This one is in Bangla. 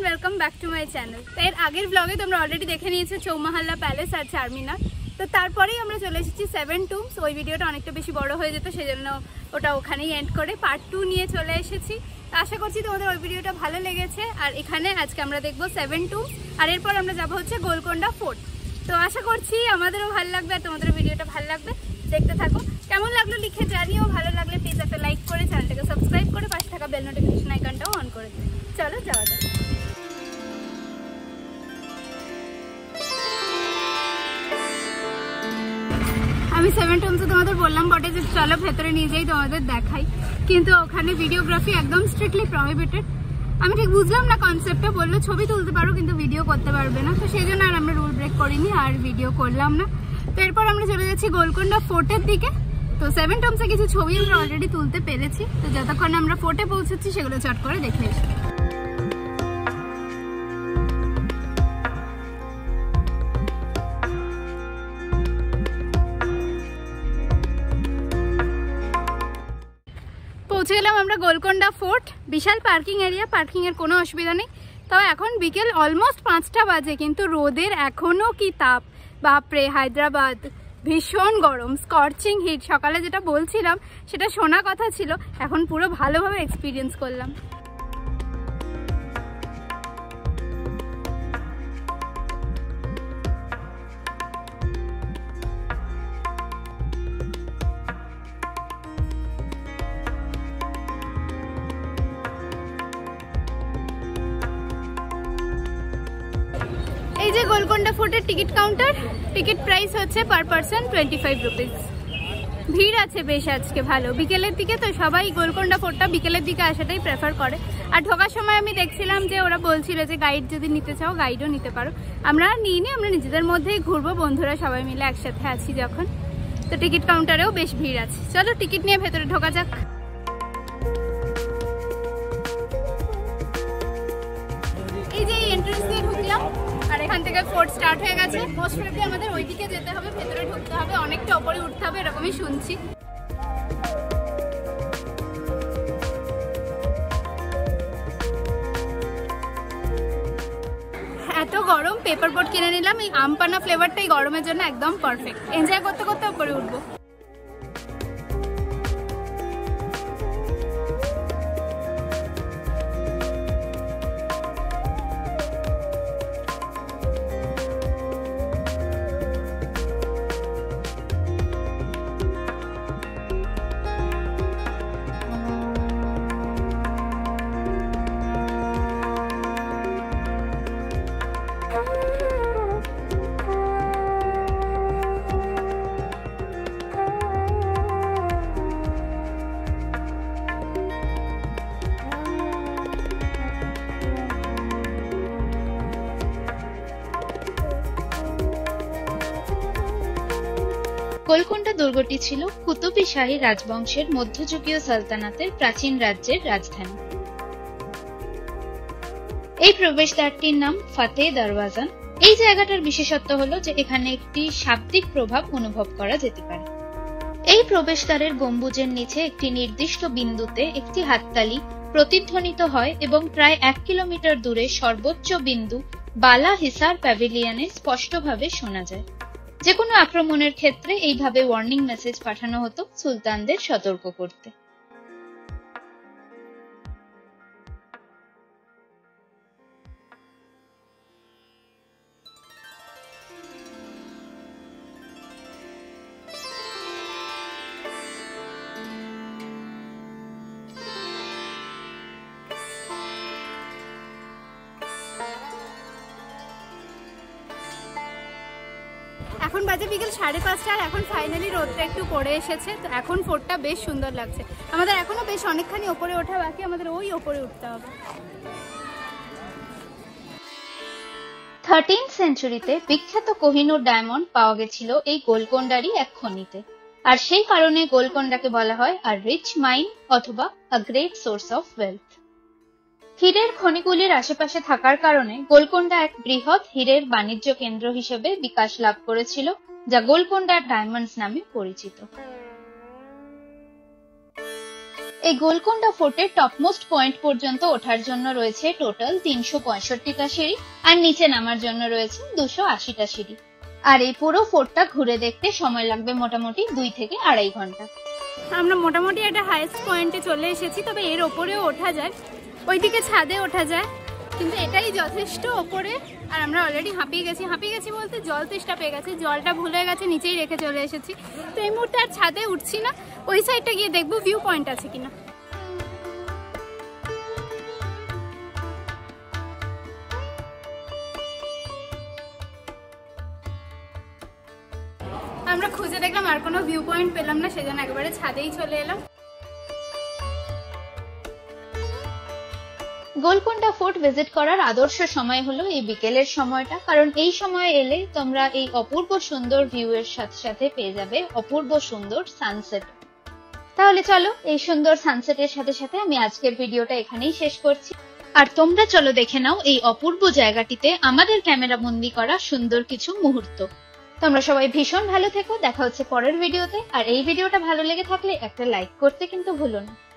And welcome back to my channel. तो एर आगे ब्लगे তোমরা অলরেডি দেখে নিয়েছো চৌমাহাল্লা প্যালেস আর চারমিনার। তো তারপরেই আমরা চলে এসেছি সেভেন টুমস। ওই ভিডিওটা অনেকটা বেশি বড় হয়ে যেত, সেজন্য ওটা ওখানেই এন্ড করে পার্ট 2 নিয়ে চলে এসেছি। আশা করছি তোমাদের ওই ভিডিওটা ভালো লেগেছে। আর এখানে আজকে আমরা দেখবো সেভেন টুমস, আর এরপর আমরা যাবো হচ্ছে গোলকোন্ডা ফোর্ট। তো আশা করছি আমাদেরও ভালো লাগবে আর তোমাদের ভিডিওটা ভালো লাগবে। দেখতে থাকো। কেমন লাগলো লিখে জানিও, ভালো লাগলে প্লিজ একটা লাইক করে চ্যানেলটাকে সাবস্ক্রাইব করে পাশে থাকা বেল নোটিফিকেশন আইকনটাও অন করে দিও। চলো যাওয়া যাক। আমি সেভেন টুমসে তোমাদের বললাম বটে যে চলো ভেতরে নিয়ে যাই, তোমাদের দেখাই, কিন্তু ওখানে ভিডিওগ্রাফি একদম স্ট্রিক্টলি প্রহিবিটেড। আমি ঠিক বুঝলাম না কনসেপ্টটা, বললো ছবি তুলতে পারো কিন্তু ভিডিও করতে পারবে না, তো সেই জন্য আর আমরা রুল ব্রেক করিনি আর ভিডিও করলাম না। তো এরপর আমরা চলে যাচ্ছি গোলকোন্ডা ফোর্টের দিকে। তো সেভেন টুমসে কিছু ছবি আমরা অলরেডি তুলতে পেরেছি, তো যতক্ষণ আমরা ফোর্টে পৌঁছাচ্ছি সেগুলো চট করে দেখে এসে। পৌঁছে গেলাম আমরা গোলকোন্ডা ফোর্ট। বিশাল পার্কিং এরিয়া, পার্কিং এর কোনো অসুবিধা নেই। তবে এখন বিকেল অলমোস্ট 5টা বাজে, কিন্তু রোদের এখনো কি তাপ, বাপরে! হায়দ্রাবাদ ভীষণ গরম, স্কর্চিং হিট। সকালে যেটা বলছিলাম সেটা শোনা কথা ছিল, এখন পুরো ভালোভাবে এক্সপিরিয়েন্স করলাম। এই যে গোলকোন্ডা ফোর্টের টিকিট কাউন্টার, টিকিট প্রাইস হচ্ছে পার পারসন 25 রুপিস। ভিড় আছে বেশ আজকে ভালো, বিকেলের দিকে তো সবাই গোলকোন্ডা ফোর্টটা বিকেলের দিকে আসাটাই প্রেফার করে। আর ঢোকার সময় আমি দেখছিলাম যে ওরা বলছিল যে গাইড যদি নিতে চাও গাইডও নিতে পারো। আমরা নিইনি, আমরা নিজেদের মধ্যেই ঘুরবো, বন্ধুরা সবাই মিলে একসাথে আছি যখন। তো টিকিট কাউন্টারেও বেশ ভিড় আছে। চলো টিকিট নিয়ে ভেতরে ঢোকা যাক। এই যে এন্ট্রান্স দিয়ে ঢুকলাম আর এখান থেকে ফোর্ট স্টার্ট হয়ে গেছে। মোস্ট প্রবলি আমাদের ওইদিকে যেতে হবে, ভেতরে ঢুকতে হবে, অনেকটা উপরে উঠতে হবে এরকমই শুনছি। এত গরম, পেপার বোট কিনে নিলাম। এই আমপানা ফ্লেভারটা এই গরমের জন্য একদম পারফেক্ট। এনজয় করতে করতে উপরে উঠবো। গোলকোন্ডা দুর্গটি ছিল কুতুবি শাহী রাজবংশের মধ্যযুগীয় সালতানাতের প্রাচীন রাজ্যের রাজধানী। এই প্রবেশদ্বারটির নাম ফাতেহ দরওয়াজা। এই জায়গাটার বিশেষত্ব হলো যে এখানে একটি শাব্দিক প্রভাব অনুভব করা যেতে পারে। এই প্রবেশদ্বারের গম্বুজের নিচে একটি নির্দিষ্ট বিন্দুতে একটি হাততালি প্রতিধ্বনিত হয় এবং প্রায় 1 কিলোমিটার দূরে সর্বোচ্চ বিন্দু বালা হিসার প্যাভিলিয়নে স্পষ্টভাবে শোনা যায়। যে কোনো আক্রমণের ক্ষেত্রে এইভাবে ওয়ার্নিং মেসেজ পাঠানো হতো সুলতানদের সতর্ক করতে। এখন বাজে বিকেল 5:30 আর এখন ফাইনালি রোদটা একটু পড়ে এসেছে। তো এখন ফোর্টটা বেশ সুন্দর লাগছে। আমাদের এখনো বেশ অনেকখানি ওপরে ওঠা বাকি, আমাদের ওই ওপরে উঠতে হবে। 13th সেঞ্চুরিতে বিখ্যাত কোহিনূর ডায়মন্ড পাওয়া গেছিল এই গোলকোন্ডারই এক খনিতে, আর সেই কারণে গোলকোন্ডাকে বলা হয় আ রিচ মাইন অথবা a great source of wealth. হীরের খনিগুলির আশেপাশে থাকার কারণে গোলকোন্ডা এক বৃহৎ হীরের বাণিজ্য কেন্দ্র হিসেবে বিকাশ লাভ করেছিল, যা গোলকোন্ডা ডায়মন্ডস নামে পরিচিত। এই গোলকোন্ডা ফোর্টের টপমোস্ট পয়েন্ট পর্যন্ত ওঠার জন্য রয়েছে টোটাল 365টা সিঁড়ি, আর নিচে নামার জন্য রয়েছে 280টা সিঁড়ি। আর এই পুরো ফোর্টটা ঘুরে দেখতে সময় লাগবে মোটামুটি 2 থেকে 2.5 ঘন্টা। আমরা মোটামুটি একটা হাইস্ট পয়েন্টে চলে এসেছি, তবে এর ওপরেও ওঠা যায়, ওইদিকে ছাদে ওঠা যায়, কিন্তু এটাই যথেষ্ট ওপরে। আর আমরা অলরেডি হাঁপিয়ে গেছি বলতে জল তেষ্টা পেয়ে গেছে, জলটা ভুলে গেছে নিচেই রেখে চলে এসেছি। তো এই মুহূর্তে আর ছাদে উঠছি না, ওই সাইডটা গিয়ে দেখবো ভিউ পয়েন্ট আছে কিনা। আমরা খুঁজে দেখলাম আর কোনো ভিউ পয়েন্ট পেলাম না, সেজন্য একেবারে ছাদেই চলে এলাম। গোলকোন্ডা ফোর্ট ভিজিট করার আদর্শ সময় হলো এই বিকেলের সময়টা, কারণ এই সময় এলে তোমরা এই অপূর্ব সুন্দর ভিউ এর সাথে সাথে পেয়ে যাবে অপূর্ব সুন্দর সানসেট। তাহলে চলো এই সুন্দর সানসেটের সাথে সাথে আমি আজকের ভিডিওটা এখানেই শেষ করছি। আর তোমরা চলো দেখে নাও এই অপূর্ব জায়গাটিতে আমাদের ক্যামেরা বন্দি করা সুন্দর কিছু মুহূর্ত। তোমরা সবাই ভীষণ ভালো থেকো, দেখা হচ্ছে পরের ভিডিওতে। আর এই ভিডিওটা ভালো লেগে থাকলে একটা লাইক করতে কিন্তু ভুলো না।